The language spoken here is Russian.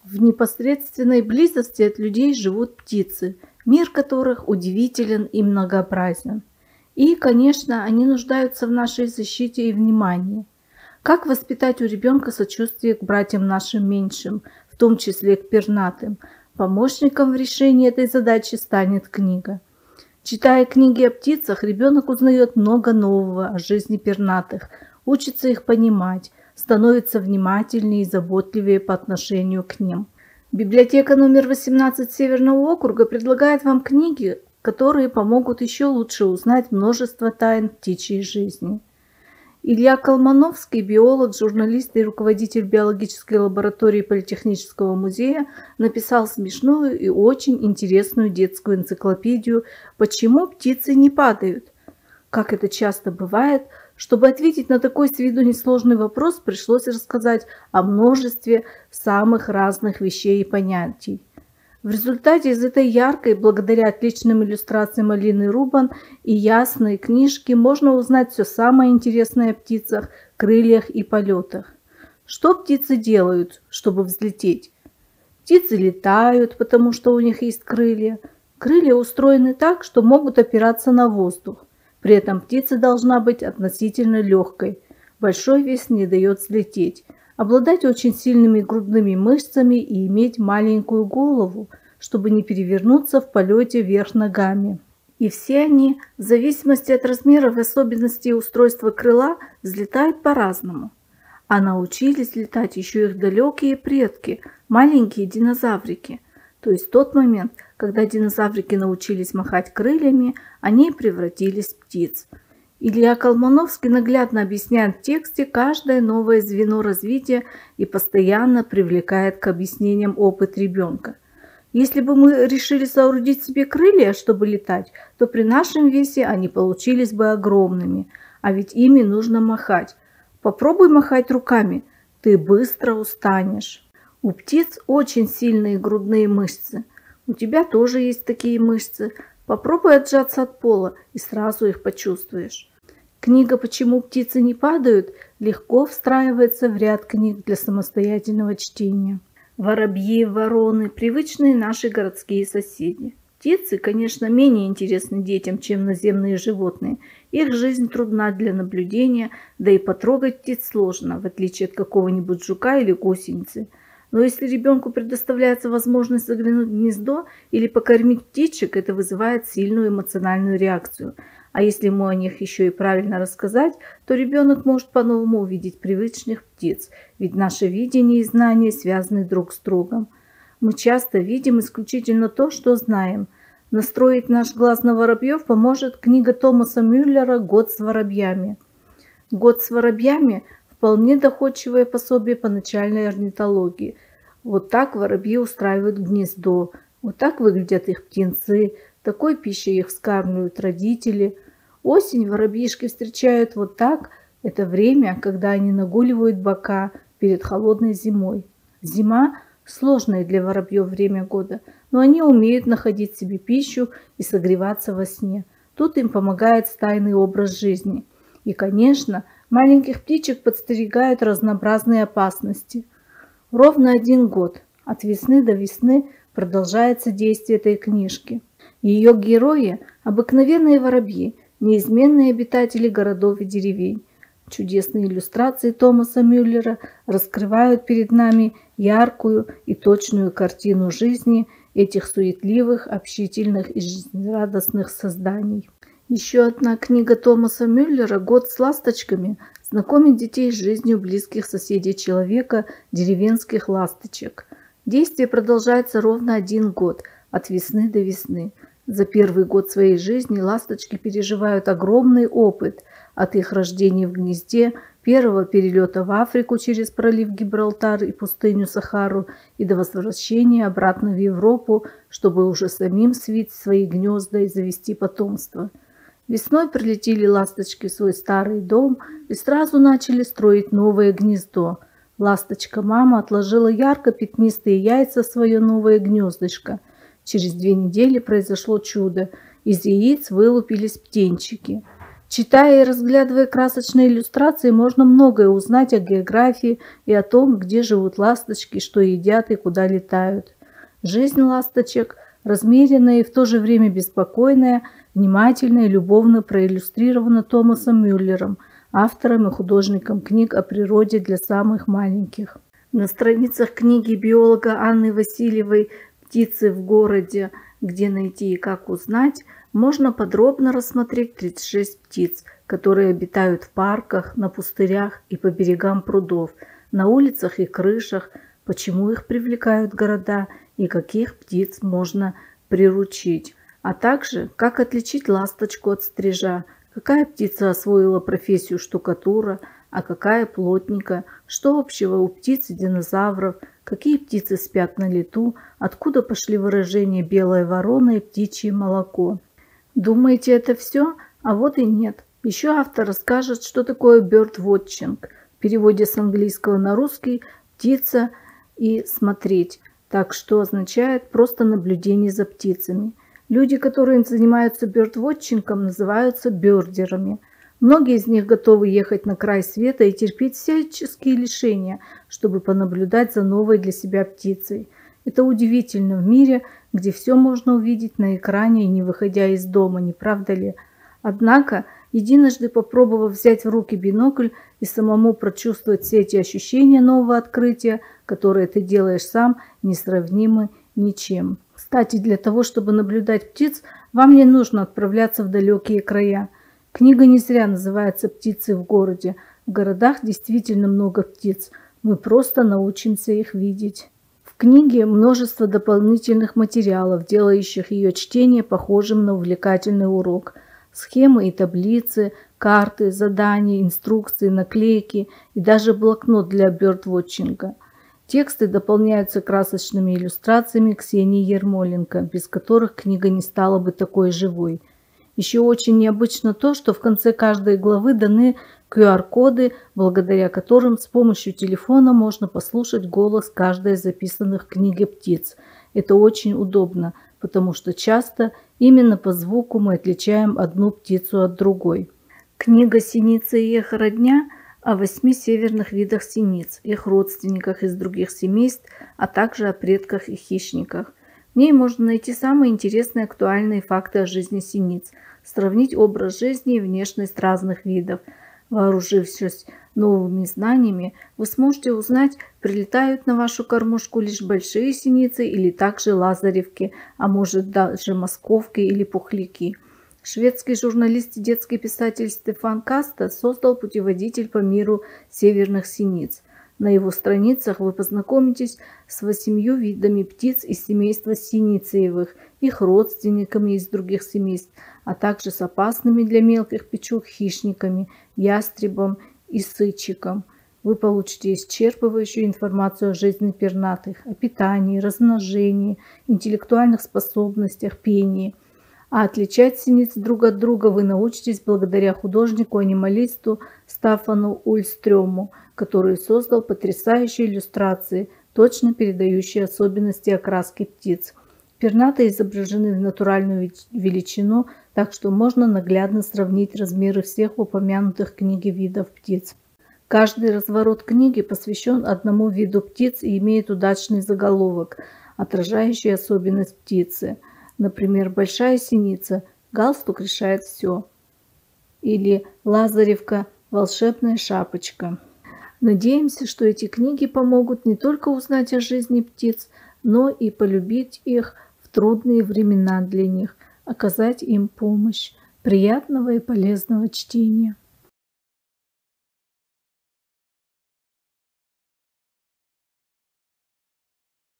В непосредственной близости от людей живут птицы, мир которых удивителен и многообразен. И, конечно, они нуждаются в нашей защите и внимании. Как воспитать у ребенка сочувствие к братьям нашим меньшим, в том числе к пернатым? Помощником в решении этой задачи станет книга. Читая книги о птицах, ребенок узнает много нового о жизни пернатых, учится их понимать, становится внимательнее и заботливее по отношению к ним. Библиотека номер 18 Северного округа предлагает вам книги, которые помогут еще лучше узнать множество тайн птичьей жизни. Илья Колмановский, биолог, журналист и руководитель биологической лаборатории Политехнического музея, написал смешную и очень интересную детскую энциклопедию «Почему птицы не падают?». Как это часто бывает, чтобы ответить на такой с виду несложный вопрос, пришлось рассказать о множестве самых разных вещей и понятий. В результате из этой яркой, благодаря отличным иллюстрациям Алины Рубан и ясной книжки, можно узнать все самое интересное о птицах, крыльях и полетах. Что птицы делают, чтобы взлететь? Птицы летают, потому что у них есть крылья. Крылья устроены так, что могут опираться на воздух. При этом птица должна быть относительно легкой. Большой вес не дает взлететь. Обладать очень сильными грудными мышцами и иметь маленькую голову, чтобы не перевернуться в полете вверх ногами. И все они, в зависимости от размеров и особенностей устройства крыла, взлетают по-разному. А научились летать еще их далекие предки, маленькие динозаврики. То есть в тот момент, когда динозаврики научились махать крыльями, они превратились в птиц. Илья Колмановский наглядно объясняет в тексте каждое новое звено развития и постоянно привлекает к объяснениям опыт ребенка. Если бы мы решили соорудить себе крылья, чтобы летать, то при нашем весе они получились бы огромными, а ведь ими нужно махать. Попробуй махать руками, ты быстро устанешь. У птиц очень сильные грудные мышцы. У тебя тоже есть такие мышцы. Попробуй отжаться от пола и сразу их почувствуешь. Книга «Почему птицы не падают» легко встраивается в ряд книг для самостоятельного чтения. Воробьи, вороны – привычные наши городские соседи. Птицы, конечно, менее интересны детям, чем наземные животные. Их жизнь трудна для наблюдения, да и потрогать птиц сложно, в отличие от какого-нибудь жука или гусеницы. Но если ребенку предоставляется возможность заглянуть в гнездо или покормить птичек, это вызывает сильную эмоциональную реакцию. А если ему о них еще и правильно рассказать, то ребенок может по-новому увидеть привычных птиц, ведь наше видение и знания связаны друг с другом. Мы часто видим исключительно то, что знаем. Настроить наш глаз на воробьев поможет книга Томаса Мюллера «Год с воробьями». «Год с воробьями» – вполне доходчивое пособие по начальной орнитологии. Вот так воробьи устраивают гнездо, вот так выглядят их птенцы, такой пищей их вскармливают родители. Осень воробьишки встречают вот так. Это время, когда они нагуливают бока перед холодной зимой. Зима – сложное для воробьев время года, но они умеют находить себе пищу и согреваться во сне. Тут им помогает стайный образ жизни. И, конечно, маленьких птичек подстерегают разнообразные опасности. Ровно 1 год, от весны до весны, продолжается действие этой книжки. Ее герои – обыкновенные воробьи, неизменные обитатели городов и деревень. Чудесные иллюстрации Томаса Мюллера раскрывают перед нами яркую и точную картину жизни этих суетливых, общительных и жизнерадостных созданий. Еще одна книга Томаса Мюллера «Год с ласточками» знакомит детей с жизнью близких соседей человека, деревенских ласточек. Действие продолжается ровно 1 год, от весны до весны. За первый год своей жизни ласточки переживают огромный опыт от их рождения в гнезде, первого перелета в Африку через пролив Гибралтар и пустыню Сахару и до возвращения обратно в Европу, чтобы уже самим свить свои гнезда и завести потомство. Весной прилетели ласточки в свой старый дом и сразу начали строить новое гнездо. Ласточка-мама отложила ярко-пятнистые яйца в свое новое гнездышко. Через 2 недели произошло чудо. Из яиц вылупились птенчики. Читая и разглядывая красочные иллюстрации, можно многое узнать о географии и о том, где живут ласточки, что едят и куда летают. Жизнь ласточек размеренная и в то же время беспокойная, внимательно и любовно проиллюстрирована Томасом Мюллером, автором и художником книг о природе для самых маленьких. На страницах книги биолога Анны Васильевой «Птицы в городе. Где найти и как узнать» можно подробно рассмотреть 36 птиц, которые обитают в парках, на пустырях и по берегам прудов, на улицах и крышах, почему их привлекают города и каких птиц можно приручить, а также как отличить ласточку от стрижа, какая птица освоила профессию штукатура, а какая плотника, что общего у птиц и динозавров, какие птицы спят на лету, откуда пошли выражения «белая ворона» и «птичье молоко». Думаете, это все? А вот и нет. Еще автор расскажет, что такое birdwatching, в переводе с английского на русский «птица» и «смотреть», так что означает просто наблюдение за птицами. Люди, которые занимаются бёрдвотчингом, называются бёрдерами. Многие из них готовы ехать на край света и терпеть всяческие лишения, чтобы понаблюдать за новой для себя птицей. Это удивительно в мире, где все можно увидеть на экране и не выходя из дома, не правда ли? Однако, единожды попробовав взять в руки бинокль и самому прочувствовать все эти ощущения нового открытия, которые ты делаешь сам, несравнимы ничем. Кстати, для того, чтобы наблюдать птиц, вам не нужно отправляться в далекие края. Книга не зря называется «Птицы в городе». В городах действительно много птиц. Мы просто научимся их видеть. В книге множество дополнительных материалов, делающих ее чтение похожим на увлекательный урок. Схемы и таблицы, карты, задания, инструкции, наклейки и даже блокнот для бёрдвотчинга. Тексты дополняются красочными иллюстрациями Ксении Ермоленко, без которых книга не стала бы такой живой. Еще очень необычно то, что в конце каждой главы даны QR-коды, благодаря которым с помощью телефона можно послушать голос каждой из записанных в книге птиц. Это очень удобно, потому что часто именно по звуку мы отличаем одну птицу от другой. Книга «Синица и их родня» о 8 северных видах синиц, их родственниках из других семейств, а также о предках и хищниках. В ней можно найти самые интересные и актуальные факты о жизни синиц, сравнить образ жизни и внешность разных видов. Вооружившись новыми знаниями, вы сможете узнать, прилетают на вашу кормушку лишь большие синицы или также лазаревки, а может даже московки или пухляки. Шведский журналист и детский писатель Стефан Каста создал путеводитель по миру северных синиц. На его страницах вы познакомитесь с 8 видами птиц из семейства синицеевых, их родственниками из других семейств, а также с опасными для мелких печуг хищниками, ястребом и сычиком. Вы получите исчерпывающую информацию о жизни пернатых, о питании, размножении, интеллектуальных способностях, пении. А отличать синиц друг от друга вы научитесь благодаря художнику-анималисту Стаффану Ульстрёму, который создал потрясающие иллюстрации, точно передающие особенности окраски птиц. Пернатые изображены в натуральную величину, так что можно наглядно сравнить размеры всех упомянутых в книге видов птиц. Каждый разворот книги посвящен одному виду птиц и имеет удачный заголовок, отражающий особенность птицы. Например, большая синица «Галстук решает все» или «Лазаревка. Волшебная шапочка». Надеемся, что эти книги помогут не только узнать о жизни птиц, но и полюбить их в трудные времена для них, оказать им помощь. Приятного и полезного чтения!